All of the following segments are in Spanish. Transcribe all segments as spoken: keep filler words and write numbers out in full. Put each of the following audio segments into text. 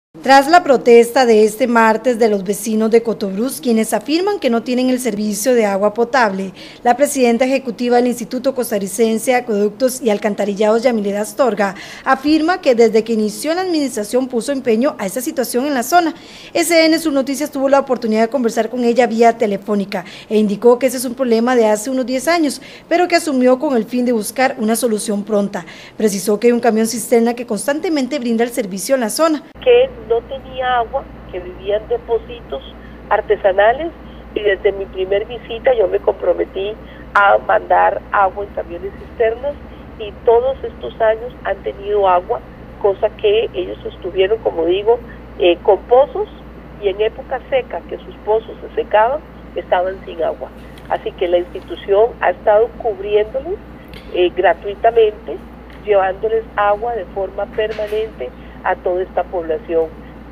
Tras la protesta de este martes de los vecinos de Cotobruz, quienes afirman que no tienen el servicio de agua potable, la presidenta ejecutiva del Instituto Costarricense de Acueductos y Alcantarillados, Yamileda Astorga, afirma que desde que inició la administración puso empeño a esta situación en la zona. S N Sus Noticias tuvo la oportunidad de conversar con ella vía telefónica e indicó que ese es un problema de hace unos diez años, pero que asumió con el fin de buscar una solución pronta. Precisó que hay un camión cisterna que constantemente brinda el servicio en la zona. Que no tenía agua, que vivían depósitos artesanales, y desde mi primer visita yo me comprometí a mandar agua en camiones cisternas, y todos estos años han tenido agua, cosa que ellos estuvieron, como digo, eh, con pozos, y en época seca, que sus pozos se secaban, estaban sin agua. Así que la institución ha estado cubriéndoles eh, gratuitamente, llevándoles agua de forma permanente a toda esta población.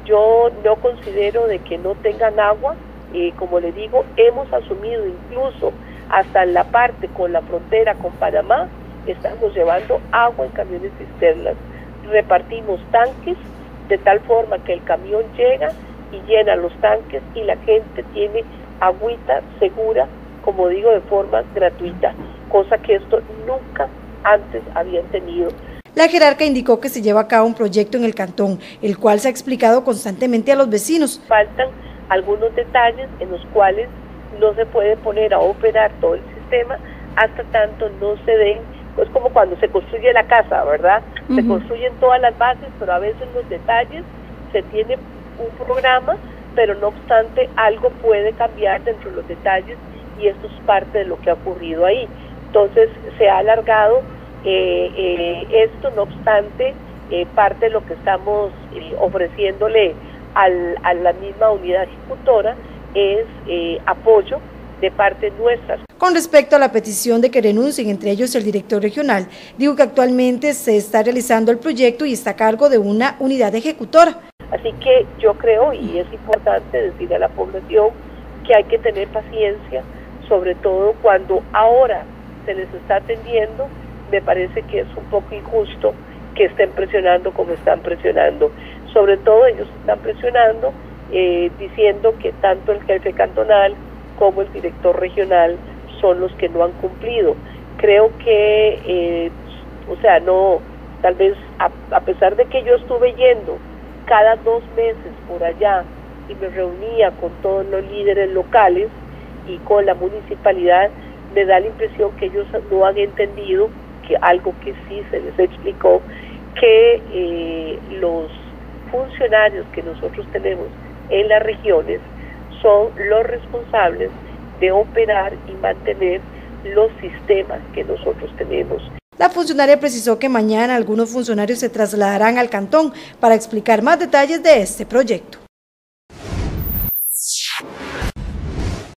Yo no considero de que no tengan agua, eh, como les digo, hemos asumido incluso hasta la parte con la frontera con Panamá, estamos llevando agua en camiones cisternas, repartimos tanques de tal forma que el camión llega y llena los tanques y la gente tiene agüita segura, como digo, de forma gratuita, cosa que esto nunca antes habían tenido. La jerarca indicó que se lleva a cabo un proyecto en el cantón, el cual se ha explicado constantemente a los vecinos. Faltan algunos detalles en los cuales no se puede poner a operar todo el sistema hasta tanto no se den, pues como cuando se construye la casa, ¿verdad? Uh-huh. Se construyen todas las bases, pero a veces los detalles, se tiene un programa, pero no obstante algo puede cambiar dentro de los detalles y esto es parte de lo que ha ocurrido ahí. Entonces se ha alargado Eh, eh, esto, no obstante, eh, parte de lo que estamos eh, ofreciéndole al, a la misma unidad ejecutora es eh, apoyo de parte nuestra. Con respecto a la petición de que renuncien, entre ellos el director regional, dijo que actualmente se está realizando el proyecto y está a cargo de una unidad ejecutora. Así que yo creo, y es importante decirle a la población que hay que tener paciencia, sobre todo cuando ahora se les está atendiendo. Me parece que es un poco injusto que estén presionando como están presionando. Sobre todo ellos están presionando eh, diciendo que tanto el jefe cantonal como el director regional son los que no han cumplido. Creo que, eh, o sea, no, tal vez a, a pesar de que yo estuve yendo cada dos meses por allá y me reunía con todos los líderes locales y con la municipalidad, me da la impresión que ellos no han entendido que algo que sí se les explicó, que eh, los funcionarios que nosotros tenemos en las regiones son los responsables de operar y mantener los sistemas que nosotros tenemos. La funcionaria precisó que mañana algunos funcionarios se trasladarán al cantón para explicar más detalles de este proyecto.